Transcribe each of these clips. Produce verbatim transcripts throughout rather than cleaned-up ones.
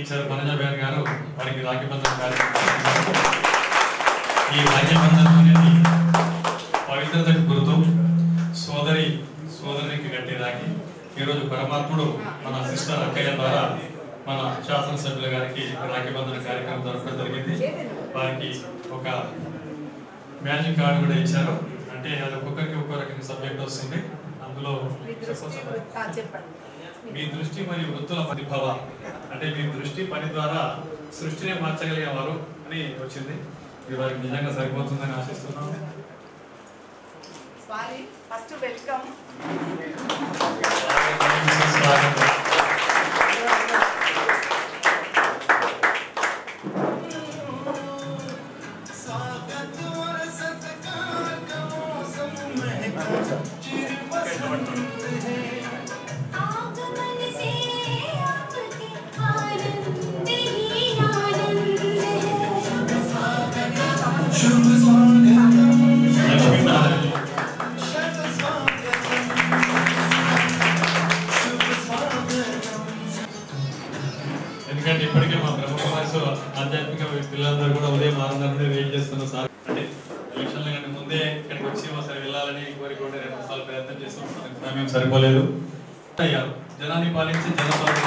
Teacher మనోజ ben గారు వారికి రాఖీ బంధన్ కార్యక్రమం. ఈ రాఖీ బంధన్ అనేది పవిత్రతకు గుర్తు, సోదరి సోదరికి కట్టే రాఖీ. ఈరోజు పరమాత్ముడు మన సిస్టర్ అక్కయ్య ద్వారా మన శాసనసభ్యుల గారికి రాఖీ బంధన కార్యక్రమం జరపడం జరిగింది. వారికి ఒక మ్యాజిక్ కార్డు కూడా ఇచ్చారు. అంటే అది ఒక్కొక్కరికి ఒక్కో రకమైన సబ్జెక్ట్ వస్తుంది. అందులో మీ దృష్టి మరియు వృత్తుల ప్రతిభవ, అంటే మీ దృష్టి పని ద్వారా సృష్టిని మార్చగలిగేవారు అని వచ్చింది. ఇది వారికి నిజంగా సరిపోతుందని ఆశిస్తున్నాం. First welcome. ఎందుకంటే ఇప్పటికే మా బ్రహ్మకుమారి ఆధ్యాత్మిక పిల్లలందరూ కూడా ఉదయం ఆరున్నర నుండి వెయిట్ చేస్తున్నారు సార్. అంటే ఎలక్షన్ల కంటే ముందే ఇక్కడికి వచ్చి ఒకసారి వెళ్ళాలని కోరిక ఉంటే రెండు సార్లు ప్రయత్నం చేస్తాం. సమయం సరిపోలేదు. అయ్యారు జనాన్ని పాలించి జనపాలన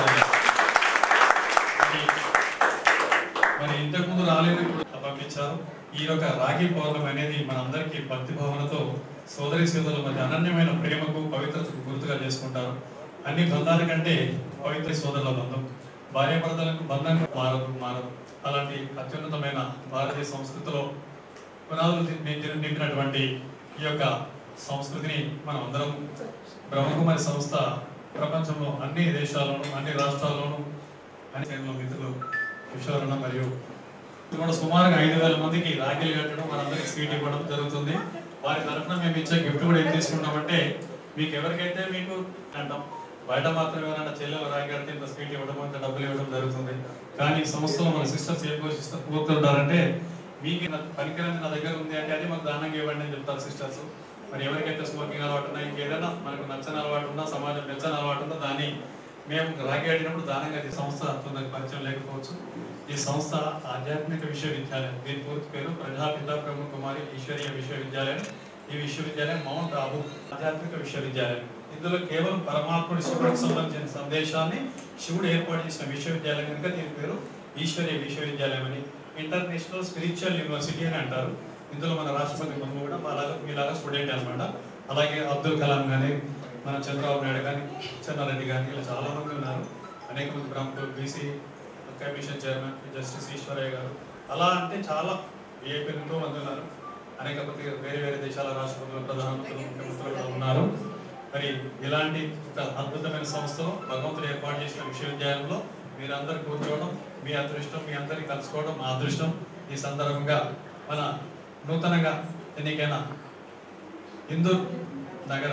మరి ఇంతకుముందు రాలేదు, ఇప్పుడు పంపించారు. ఈ యొక్క రాఖీ పౌర్ణమి అనేది మనందరికీ భక్తి భావనతో సోదరి సోదరుల మధ్య అనన్యమైన ప్రేమకు పవిత్రతకు గుర్తుగా చేసుకుంటారు. అన్ని బంధాల కంటే పవిత్ర సోదరుల బంధం, భార్యాభర్తలకు బంధం మారదు మారదు అలాంటి అత్యున్నతమైన భారతీయ సంస్కృతిలో పునాదులు నింపినటువంటి ఈ యొక్క సంస్కృతిని మనం అందరం బ్రహ్మకుమారి సంస్థ ప్రపంచంలో అన్ని దేశాల్లోనూ అన్ని రాష్ట్రాల్లోనూ అన్ని మిత్రులు విశ్వరణ మరియు కూడా సుమారుగా ఐదు వేల మందికి రాఖీలు కట్టడం, మనందరికి స్వీట్ ఇవ్వడం జరుగుతుంది. వారి తరఫున మేము ఇచ్చే గిఫ్ట్ కూడా ఏం తీసుకుంటామంటే, మీకు ఎవరికైతే మీకు అంటాం బయట మాత్రం ఎవరైనా చెల్లెలు రాఖీ కడితే ఇంత స్వీట్ ఇవ్వడం, ఇంత డబ్బులు ఇవ్వడం జరుగుతుంది. కానీ సంస్థలో మన సిస్టర్స్ ఏం కోరుతుంటారంటే, మీకు పనికిరంది నా దగ్గర ఉంది అంటే అది మాకు దానంగా ఇవ్వండి అని చెప్తారు సిస్టర్స్. మరి ఎవరికైతే స్మోకింగ్ అలవాటు ఉన్నా, ఇంకేదైనా మనకు నచ్చని అలవాటు ఉన్నా, సమాజం నచ్చని అలవాటు ఉన్నా, దాన్ని మేము రాఖీ కట్టినప్పుడు దానంగా ఈ సంస్థ తొందరగా పరిచయం లేకపోవచ్చు. ఈ సంస్థ ఆధ్యాత్మిక విశ్వవిద్యాలయం, దీని పూర్తి పేరు ప్రజాపిత బ్రహ్మకుమారి ఈశ్వరీయ విశ్వవిద్యాలయం. ఈ విశ్వవిద్యాలయం మౌంట్ ఆబు ఆధ్యాత్మిక విశ్వవిద్యాలయం. ఇందులో కేవలం పరమాత్ముడి శివుడికి సంబంధించిన సందేశాన్ని శివుడు ఏర్పాటు చేసిన విశ్వవిద్యాలయం కనుక దీని పేరు ఈశ్వరీయ విశ్వవిద్యాలయం అని. ఇంటర్నేషనల్ స్పిరిచువల్ యూనివర్సిటీ అని అంటారు. ఇందులో మన రాష్ట్రపతి ముర్ము కూడా అలాగా మీలాగా స్టూడెంట్ అనమాట. అలాగే అబ్దుల్ కలాం కానీ, మన చంద్రబాబు నాయుడు కానీ, చెన్నారెడ్డి కానీ, ఇలా చాలా మంది ఉన్నారు. అనేక మంది ప్రముఖులు, BC commission chairman justice Eswaraiah గారు, అలా అంటే చాలా ఏపీ ఎంతో మంది ఉన్నారు. అనేక మంది వేరే వేరే దేశాల రాష్ట్రపతులు, ప్రధానమంత్రులు, ముఖ్యమంత్రులు కూడా ఉన్నారు. మరి ఇలాంటి ఒక అద్భుతమైన సంస్థలో భగవంతుడు ఏర్పాటు చేసిన విశ్వవిద్యాలయంలో మీరందరూ కూర్చోవడం మీ అదృష్టం, మీ అందరినీ కలుసుకోవడం మా అదృష్టం. ఈ సందర్భంగా మన నూతనంగా ఎన్నికైన ఇందూర్ నగర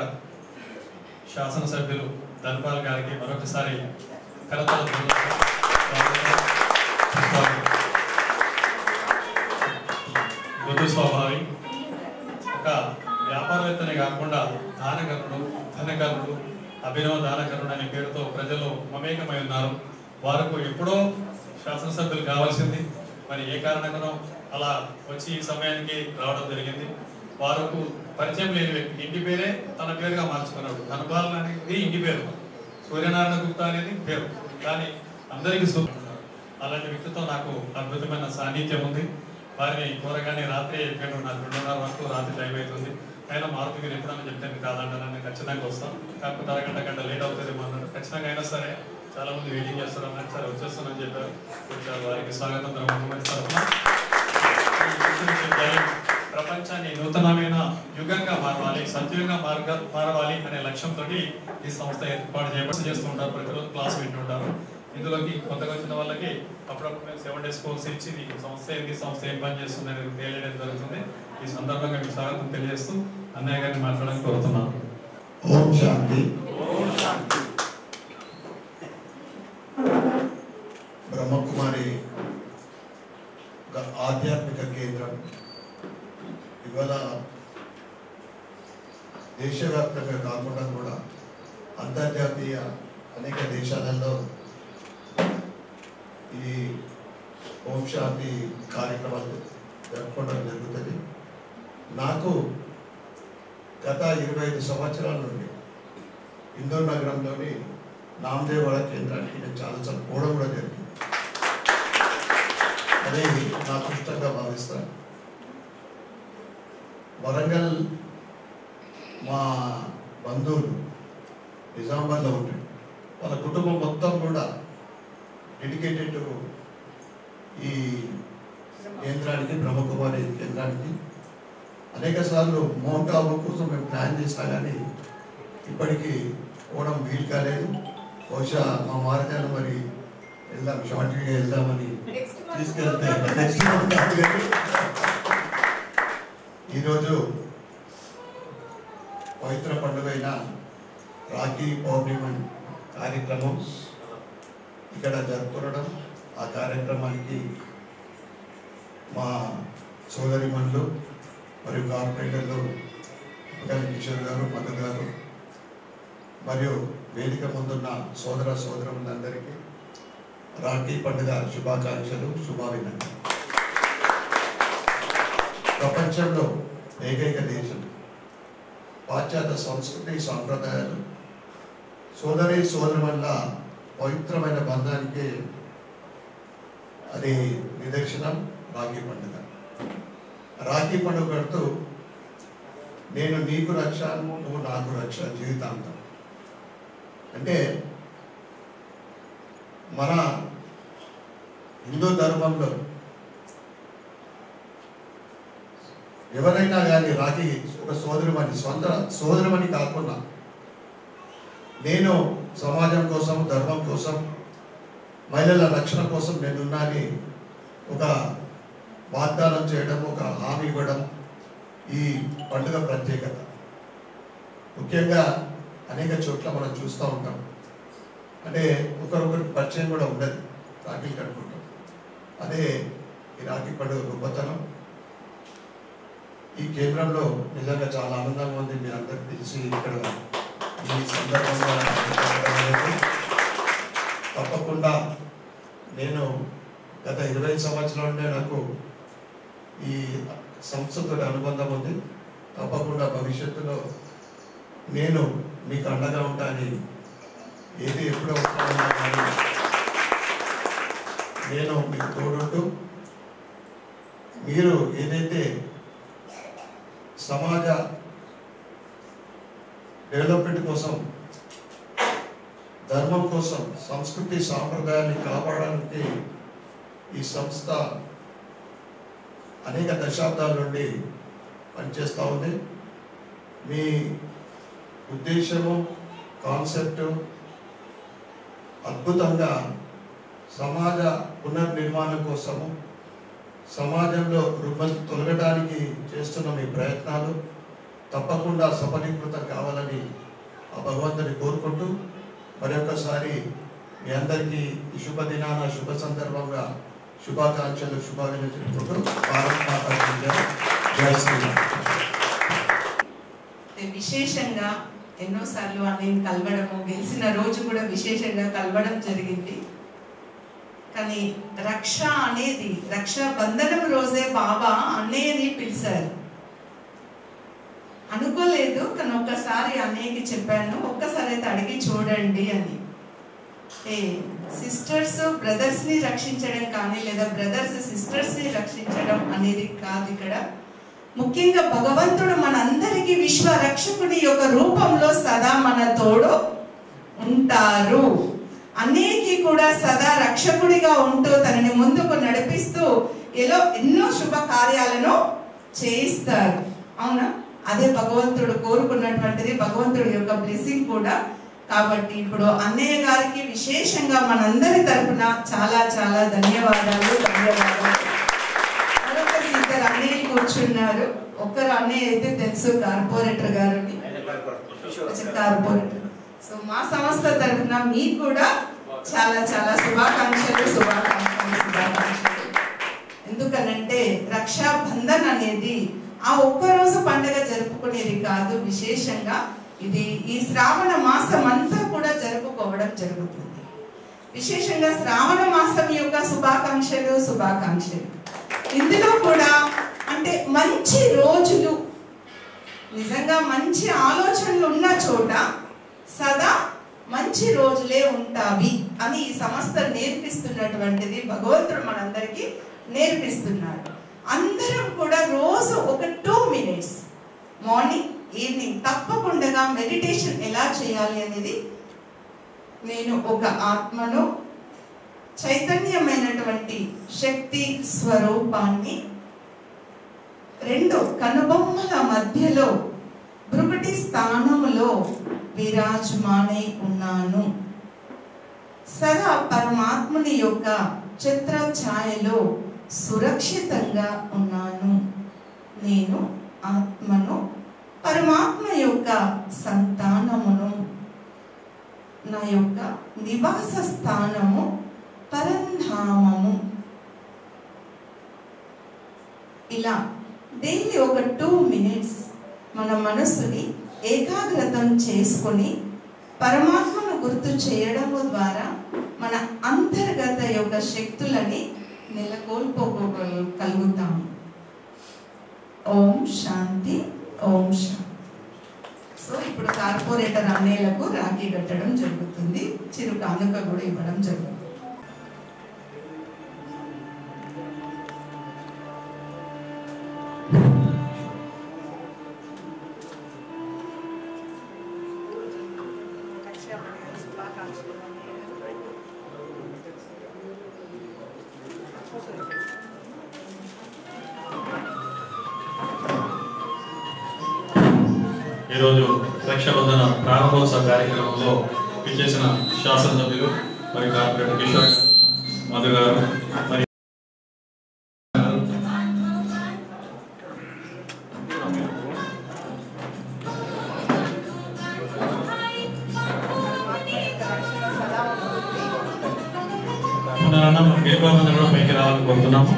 శాసనసభ్యులు ధన్పాల్ గారికి మరొకసారి కరతాళ మృదు స్వభావి, ఒక వ్యాపారవేత్తనే కాకుండా దానకరుడు, ధనకరుడు, అభినవ దానకరుడు అనే పేరుతో ప్రజలు మమేకమై ఉన్నారు. వారికి ఎప్పుడో శాసనసభ్యులు కావాల్సింది, మరి ఏ కారణంగానో అలా వచ్చి ఈ సమయానికి రావడం జరిగింది. వారికి పరిచయం లేని వ్యక్తి ఇంటి పేరే తన పేరుగా మార్చుకున్నాడు. ధనపాల్ అనేది ఇంటి పేరు, సూర్యనారాయణ గుప్తా అనేది పేరు, కానీ అందరికీ సూర్యుడు. అలాంటి వ్యక్తితో నాకు అద్భుతమైన సాన్నిధ్యం ఉంది. వారిని కోరగానే రాత్రి ఎక్కడ నాకు రెండున్నర వరకు రాత్రి టైం అవుతుంది. అయినా మారుతి మీరు ఎప్పుడన్నా చెప్తే కాదంటాను, నేను ఖచ్చితంగా వస్తాం. కాకపోతే అరగంట గంట లేట్ అవుతుంది అన్నాడు. ఖచ్చితంగా అయినా సరే చాలా మంది వెయిటింగ్ చేస్తారు అన్నారు. సరే వచ్చేస్తానని చెప్పారు. వారికి స్వాగతం బ్రహ్మకుమారి తరఫున. ప్రపంచాన్ని నూతనమైన యుగంగా మారవాలి, సత్యుగంగా మార్గ మారవాలి అనే లక్ష్యంతో ఈ సంస్థ ఏర్పాటు చేయబడి చేస్తూ ఉంటారు. ప్రతిరోజు క్లాస్ వింటుంటారు. ఇందులోకి కొత్తగా వచ్చిన వాళ్ళకి అప్పుడప్పుడు మేము సెవెన్ డేస్ కోర్స్ ఇచ్చి మీకు సంస్థ ఏంటి, సంస్థ ఏం పని చేస్తుంది అనేది తెలియడం జరుగుతుంది. ఈ సందర్భంగా మీకు స్వాగతం తెలియజేస్తూ అన్నయ్య గారిని మాట్లాడడానికి కోరుతున్నాను. ఓం శాంతి. బ్రహ్మకుమారి ఒక ఆధ్యాత్మిక కేంద్రం ఇవాళ దేశవ్యాప్తంగా కాకుండా కూడా అంతర్జాతీయ అనేక దేశాలలో ఈ ఓం శాంతి కార్యక్రమాలు జరుపుకోవడం జరుగుతుంది. నాకు గత ఇరవై ఐదు సంవత్సరాల నుండి ఇందోర్ నగరంలోని నామదేవాడ కేంద్రానికి నేను చాలాసార్లు పోవడం కూడా జరిగింది. అదే నా అదృష్టంగా భావిస్తాను. వరంగల్ మా బంధువులు నిజామాబాద్లో ఉంటాయి. వాళ్ళ కుటుంబం మొత్తం కూడా డెడికేటెడ్ ఈ కేంద్రానికి, బ్రహ్మకుమారి కేంద్రానికి. అనేక సార్లు మౌంట్ ఆబు కోసం మేము ప్లాన్ చేసినా కానీ ఇప్పటికీ పోవడం వీలు కాలేదు. బహుశా మా మారదాన్ని మరి వెళ్దాం, షార్ట్గా వెళ్దామని తీసుకెళ్తే నెక్స్ట్ మంత్ కాదు కానీ ఈరోజు పవిత్ర పండుగ అయిన రాఖీ పౌర్ణిమ కార్యక్రమం ఇక్కడ జరుపుకోవడం, ఆ కార్యక్రమానికి మా సోదరిమణులు మరియు కార్పొరేటర్లు గారి కిషోర్ గారు, మధు గారు మరియు వేదిక ముందున్న సోదర సోదరులందరికీ రాఖీ పండుగ శుభాకాంక్షలు, శుభాభినందనలు. ప్రపంచంలో ఏకైక దేశం పాశ్చాత్య సంస్కృతి సాంప్రదాయాలు సోదరి సోదరుల పవిత్రమైన బంధానికి అది నిదర్శనం రాఖీ పండుగ. రాఖీ పండుగ పెడుతూ నేను నీకు రక్ష, నువ్వు నాకు రక్ష జీవితాంతం. అంటే మన హిందూ ధర్మంలో ఎవరైనా కానీ రాఖీ ఒక సోదరుమని, సొంత సోదరుమని కాకుండా నేను సమాజం కోసం, ధర్మం కోసం, మహిళల రక్షణ కోసం నేనున్నాని ఒక వాగ్దానం చేయడం, ఒక హామీ ఇవ్వడం ఈ పండుగ ప్రత్యేకత. ముఖ్యంగా అనేక చోట్ల మనం చూస్తూ ఉంటాం, అంటే ఒకరొకరికి పరిచయం కూడా ఉండదు, రాఖీలు కట్టుకుంటాం. అదే ఈ రాఖీ పండుగ గొప్పతనం. ఈ కేంద్రంలో నిజంగా చాలా ఆనందంగా ఉంది. మీ అందరికి తెలిసి ఇక్కడ ఈ సందర్భంగా తప్పకుండా నేను గత ఇరవై సంవత్సరాల నుండే నాకు ఈ సంస్థతో అనుబంధం ఉంది. తప్పకుండా భవిష్యత్తులో నేను మీకు అండగా ఉంటాను. ఏది ఎప్పుడో వస్తానన్నా కానీ నేను మీకు తోడుంటూ, మీరు ఏదైతే సమాజ డెవలప్మెంట్ కోసం, ధర్మం కోసం, సంస్కృతి సాంప్రదాయాన్ని కాపాడడానికి ఈ సంస్థ అనేక దశాబ్దాల నుండి పనిచేస్తూ ఉంది. మీ ఉద్దేశము, కాన్సెప్టు అద్భుతంగా సమాజ పునర్నిర్మాణం కోసము, సమాజంలో రుగ్మత తొలగడానికి చేస్తున్న మీ ప్రయత్నాలు తప్పకుండా సఫలీకృతం కావాలని ఆ భగవంతుని కోరుకుంటూ మరొకసారి మీ అందరికీ ఈ శుభదినాన, శుభ సందర్భంగా శుభాకాంక్షలు, శుభాభినందనలు చెప్పుకుంటూ భారత్ మాతా కీ జై, జై శ్రీరామ్. విశేషంగా ఎన్నోసార్లు అన్నయ్యని కలవడము, గెలిచిన రోజు కూడా విశేషంగా కలవడం జరిగింది. కానీ రక్ష అనేది, రక్షా బంధనం రోజే బాబా అన్నయ్యని పిలిచారు. అనుకోలేదు, కానీ ఒక్కసారి అన్నయ్యకి చెప్పాను, ఒక్కసారి అయితే అడిగి చూడండి అని. ఏ సిస్టర్స్ బ్రదర్స్ ని రక్షించడం కానీ, లేదా బ్రదర్స్ సిస్టర్స్ ని రక్షించడం అనేది కాదు ఇక్కడ. ముఖ్యంగా భగవంతుడు మనందరికీ విశ్వ రక్షకుని యొక్క రూపంలో సదా మన తోడు ఉంటారు. అన్నిటికీ కూడా సదా రక్షకుడిగా ఉంటూ తనని ముందుకు నడిపిస్తూ ఏదో ఎన్నో శుభ కార్యాలను చేయిస్తారు. అవునా? అదే భగవంతుడు కోరుకున్నటువంటిది, భగవంతుడి యొక్క బ్లెస్సింగ్ కూడా. కాబట్టి ఇప్పుడు అన్నయ్య గారికి విశేషంగా మనందరి తరఫున చాలా చాలా ధన్యవాదాలు ధన్యవాదాలు మరొకరి ఇద్దరు అన్నయ్యలు కూర్చున్నారు. ఒక్కరు అన్నయ్య అయితే తెలుసు, కార్పొరేటర్ గారు, కార్పొరేటర్. సో మా సంస్థ తరఫున మీకు కూడా చాలా చాలా శుభాకాంక్షలు శుభాకాంక్షలు శుభాకాంక్షలు ఎందుకనంటే రక్షాబంధన్ అనేది ఆ ఒక్కరోజు పండుగ జరుపుకునేది కాదు. విశేషంగా ఇది ఈ శ్రావణ మాసం అంతా కూడా జరుపుకోవడం జరుగుతుంది. విశేషంగా శ్రావణ మాసం యొక్క శుభాకాంక్షలు శుభాకాంక్షలు ఇందులో కూడా అంటే మంచి రోజులు, నిజంగా మంచి ఆలోచనలు ఉన్న చోట సదా మంచి రోజులే ఉంటావి అని ఈ సంస్థ నేర్పిస్తున్నటువంటిది భగవంతుడు మనందరికీ నేర్పిస్తున్నాడు. అందరం కూడా రోజు ఒక టూ మినిట్స్ మార్నింగ్ ఈవినింగ్ తప్పకుండా మెడిటేషన్ ఎలా చేయాలి అనేది, నేను ఒక ఆత్మను చైతన్యమైనటువంటి శక్తి స్వరూపాన్ని రెండు కనుబొమ్మల మధ్యలో భృకుటి స్థానములో విరాజమానై ఉన్నాను. సదా పరమాత్ముని యొక్క చిత్ర ఛాయలో సురక్షితంగా ఉన్నాను. నేను ఆత్మను, పరమాత్మ యొక్క సంతానమును. నా యొక్క నివాస స్థానము పరంధామము. ఇలా డైలీ ఒక టూ మినిట్స్ మన మనసుని ఏకాగ్రతం చేసుకొని పరమాత్మను గుర్తు చేయడము ద్వారా మన అంతర్గత యొక్క శక్తులని నెలకొల్పుకోగలుగుతాము. ఓం శాంతి, ఓం శాంతి. సో ఇప్పుడు కార్పొరేటర్ అన్నయ్యలకు రాఖీ కట్టడం జరుగుతుంది, చిరు కానుక కూడా ఇవ్వడం జరుగుతుంది. ఈరోజు రక్షాబంధన ప్రారంభోత్సవ కార్యక్రమంలో విచ్చేసిన శాసనసభ్యులు మరి కార్పొరేటర్ కిషోర్ గారు, మధు గారు, మరి పునరన్నం దీపావందనలో పైకి రావాలని కోరుతున్నాము.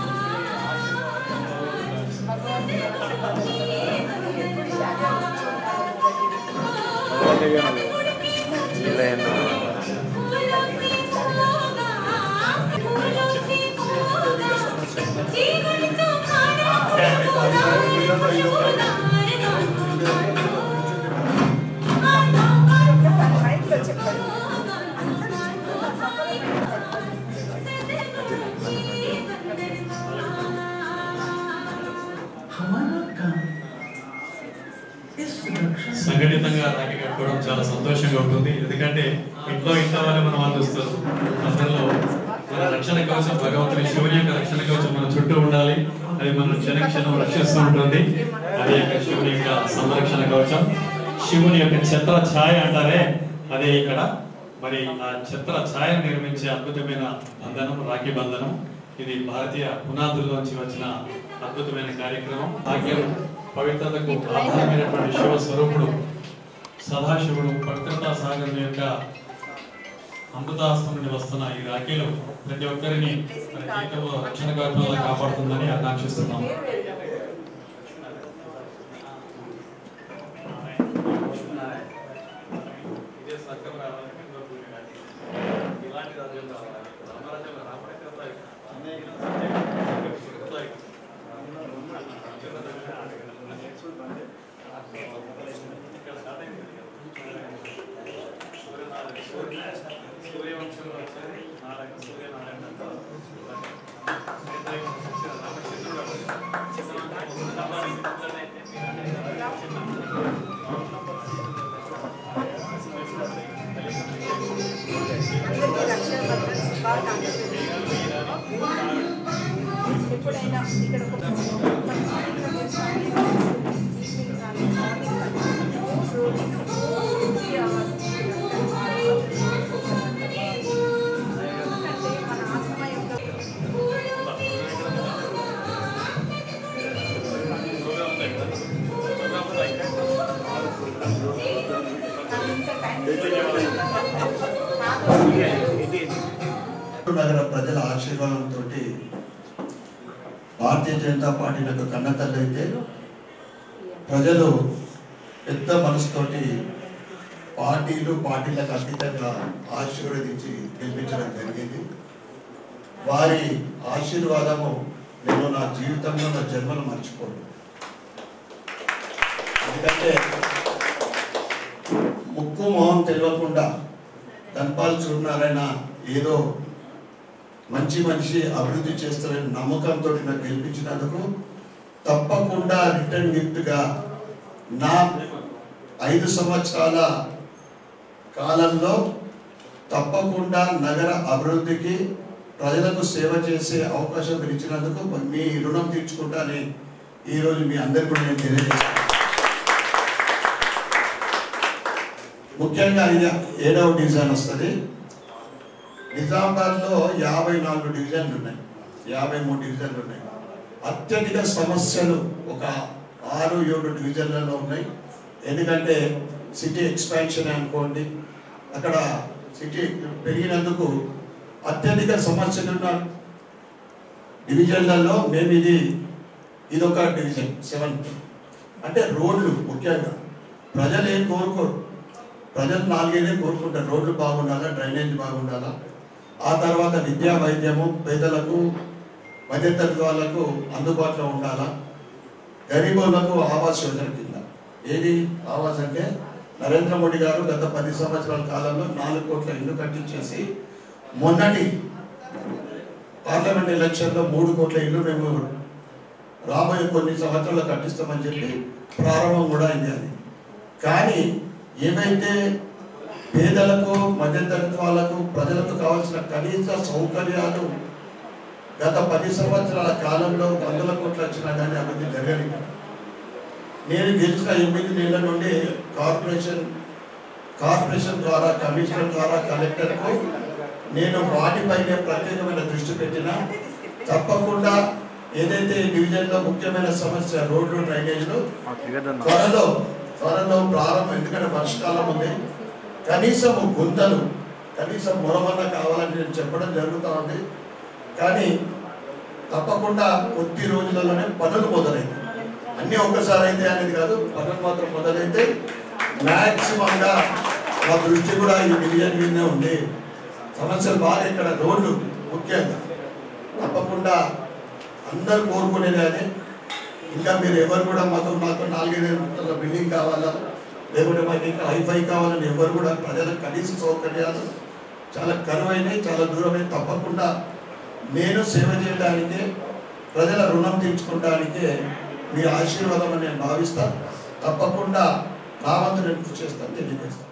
సంఘటితంగా రాఖీ కట్టుకోవడం చాలా సంతోషంగా ఉంటుంది. ఎందుకంటే ఇంట్లో ఇంట్లో వాళ్ళే మనం ఆలోచిస్తారు. అందులో మన రక్షణ కవచం భగవంతుని శివుని యొక్క రక్షణ కవచం మన చుట్టూ ఉండాలి. అది మనం క్షణ క్షణం రక్షిస్తూ ఉంటుంది. అది యొక్క శివుని యొక్క సంరక్షణ కవచం, శివుని యొక్క ఛత్ర ఛాయ అంటారే అదే ఇక్కడ. మరి ఆ ఛత్ర ఛాయ నిర్మించే అద్భుతమైన బంధనం రాఖీ బంధనం. ఇది భారతీయ పునాదుల్లోంచి వచ్చిన అద్భుతమైన కార్యక్రమం. భాగ్యం పవిత్రతకు ఆధారమైనటువంటి శివ స్వరూపుడు సదాశివుడు పవిత్రతా సాగర్ యొక్క అమృతాస్తం నుండి వస్తున్న ఈ రాఖీలు ప్రతి ఒక్కరిని మన జీవితంలో రక్షణ కవచంలో కాపాడుతుందని ఆకాంక్షిస్తున్నాం. ఎప్పుడైనా ఇక్కడ నగర ప్రజల ఆశీర్వాదంతో భారతీయ జనతా పార్టీ యొక్క కన్నతల్లి అయితే ప్రజలు పెద్ద మనసుతోటి పార్టీలు పార్టీలకు అతీతంగా ఆశీర్వదించి గెలిపించడం జరిగింది. వారి ఆశీర్వాదము నేను నా జీవితంలో నా జన్మను మర్చిపోను. ఎందుకంటే ముక్కు మొహం తెలియకుండా ధన్పాల్ సూర్యనారాయణ ఏదో మంచి మనిషి అభివృద్ధి చేస్తారని నమ్మకంతో నాకు గెలిపించినందుకు తప్పకుండా రిటర్న్ గిఫ్ట్గా నా ఐదు సంవత్సరాల కాలంలో తప్పకుండా నగర అభివృద్ధికి ప్రజలకు సేవ చేసే అవకాశం ఇచ్చినందుకు మీ రుణం తీర్చుకుంటానని ఈరోజు మీ అందరికీ కూడా నేను తెలియజేస్తాను. ముఖ్యంగా ఇది ఏడవ డివిజన్ వస్తుంది. నిజామాబాద్లో యాభై నాలుగు డివిజన్లు ఉన్నాయి, యాభై మూడు డివిజన్లు ఉన్నాయి. అత్యధిక సమస్యలు ఒక ఆరు ఏడు డివిజన్లలో ఉన్నాయి. ఎందుకంటే సిటీ ఎక్స్పాన్షన్ అనుకోండి, అక్కడ సిటీ పెరిగినందుకు అత్యధిక సమస్యలు ఉన్న డివిజన్లలో మేము ఇది ఇదొక డివిజన్ సెవెన్. అంటే రోడ్లు ముఖ్యంగా ప్రజలు ఏం కోరుకోరు, ప్రజలు నాలుగైదే కోరుకుంటారు. రోడ్లు బాగుండాలా, డ్రైనేజ్ బాగుండాలా, ఆ తర్వాత విద్యా వైద్యము పేదలకు మధ్యతరగతి వాళ్ళకు అందుబాటులో ఉండాలా, గరీబులకు ఆవాస్ యోజన కింద. ఏది ఆవాస్ అంటే నరేంద్ర మోడీ గారు గత పది సంవత్సరాల కాలంలో నాలుగు కోట్ల ఇల్లు కట్టించేసి మొన్నటి పార్లమెంట్ ఎలక్షన్లో మూడు కోట్ల ఇల్లు మేము రాబోయే కొన్ని సంవత్సరాలు కట్టిస్తామని చెప్పి ప్రారంభం కూడా అయింది. అది కానీ ఏమైతే పేదలకు మధ్యతరగతి వాళ్ళకు ప్రజలకు కావాల్సిన కనీస సౌకర్యాలు గత పది సంవత్సరాల కాలంలో వందల కోట్లు వచ్చినా కానీ అభివృద్ధి జరగలేదు. నేను గెలిచిన ఎనిమిది నెలల నుండి కార్పొరేషన్ కార్పొరేషన్ ద్వారా కమిషనర్ ద్వారా కలెక్టర్కు నేను వాటిపైనే ప్రత్యేకమైన దృష్టి పెట్టిన తప్పకుండా ఏదైతే డివిజన్లో ముఖ్యమైన సమస్య రోడ్లు డ్రైనేజ్లు త్వరలో త్వరలో ప్రారంభం. ఎందుకంటే వర్షకాలం ఉంది, కనీసం గుంతలు కనీసం మొరమన్న కావాలని నేను చెప్పడం జరుగుతూ ఉంది. కానీ తప్పకుండా కొద్ది రోజులలోనే పనులు మొదలైంది. అన్నీ ఒక్కసారి అయితే అనేది కాదు, పనులు మాత్రం మొదలైతే మ్యాక్సిమంగా మా దృష్టి కూడా ఈ డివిజన్ మీదనే ఉంది. సమస్యలు బాగా ఇక్కడ రోడ్లు ముఖ్యంగా తప్పకుండా అందరు కోరుకునేది. అని ఇంకా మీరు ఎవరు కూడా మాకు మాకు నాలుగైదు బిల్డింగ్ కావాలా, లేకుంటే మాకు ఇంకా హైఫై కావాలని ఎవరు కూడా ప్రజలకు కనీస సౌకర్యాలు చాలా కరువైనవి, చాలా దూరమైనవి. తప్పకుండా నేను సేవ చేయడానికే, ప్రజల రుణం తీర్చుకోవడానికే మీ ఆశీర్వాదం అని నేను భావిస్తాను. తప్పకుండా నా వంతు నేను కృషి చేస్తాను, తెలియజేస్తాను.